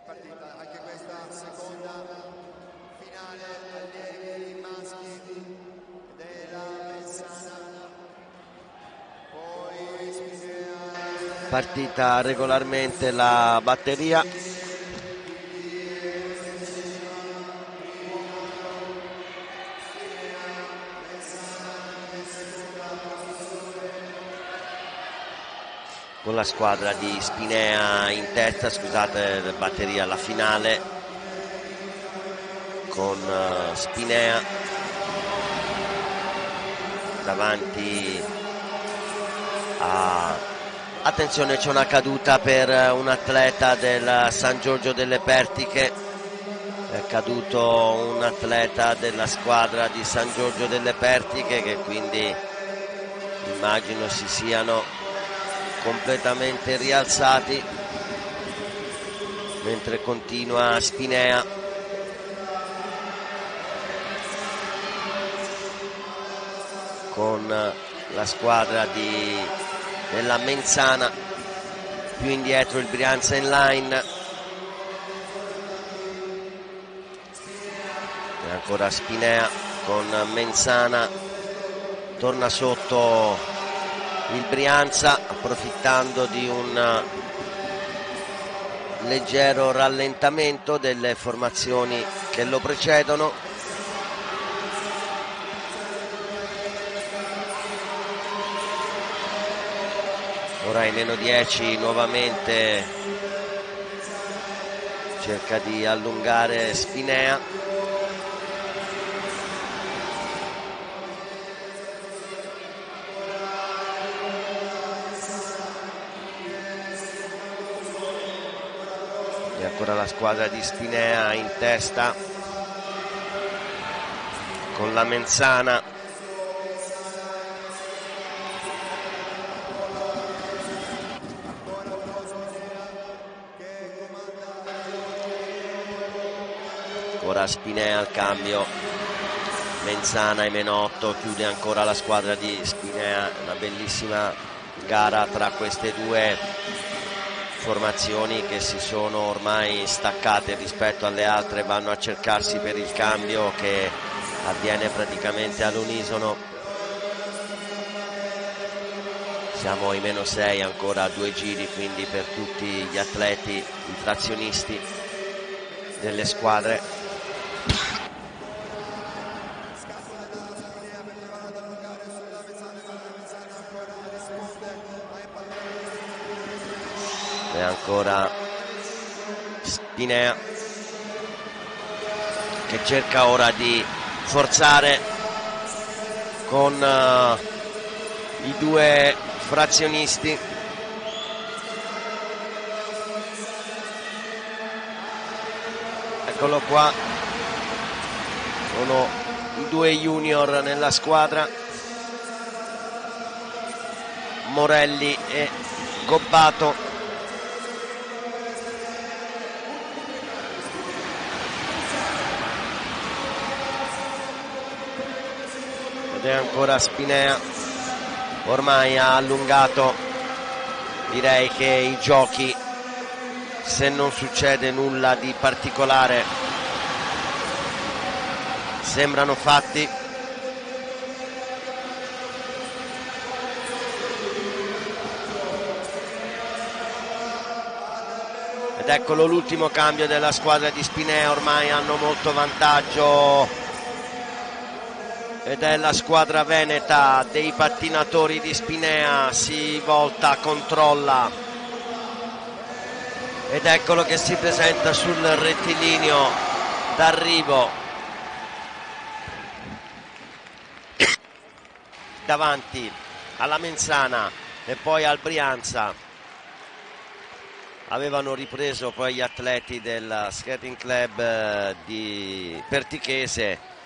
partita anche questa seconda finale allievi maschi della Mensana. Poi partita regolarmente la batteria. Con la squadra di Spinea in testa, scusate, batteria alla finale con Spinea davanti a... Attenzione, c'è una caduta per un atleta del San Giorgio delle Pertiche, è caduto un atleta della squadra di San Giorgio delle Pertiche che quindi immagino si siano completamente rialzati, mentre continua Spinea con la squadra della Mensana. Più indietro il Brianza in line e ancora Spinea con Mensana, torna sotto il Brianza approfittando di un leggero rallentamento delle formazioni che lo precedono. Ora in meno 10 nuovamente cerca di allungare Spinea. E ancora la squadra di Spinea in testa con la Mensana. Ancora Spinea al cambio, Mensana e Menotto, chiude ancora la squadra di Spinea. Una bellissima gara tra queste due formazioni che si sono ormai staccate rispetto alle altre, vanno a cercarsi per il cambio che avviene praticamente all'unisono. Siamo ai meno 6, ancora 2 giri quindi per tutti gli atleti, i frazionisti delle squadre. E ancora Spinea che cerca ora di forzare con i due frazionisti. Eccolo qua, sono i due junior nella squadra, Morelli e Gobbato. Ed è ancora Spinea, ormai ha allungato, direi che i giochi, se non succede nulla di particolare, sembrano fatti. Ed eccolo l'ultimo cambio della squadra di Spinea, ormai hanno molto vantaggio ed è la squadra veneta dei pattinatori di Spinea, si volta, controlla ed eccolo che si presenta sul rettilineo d'arrivo davanti alla Mensana e poi al Brianza. Avevano ripreso poi gli atleti del skating club di Pertichese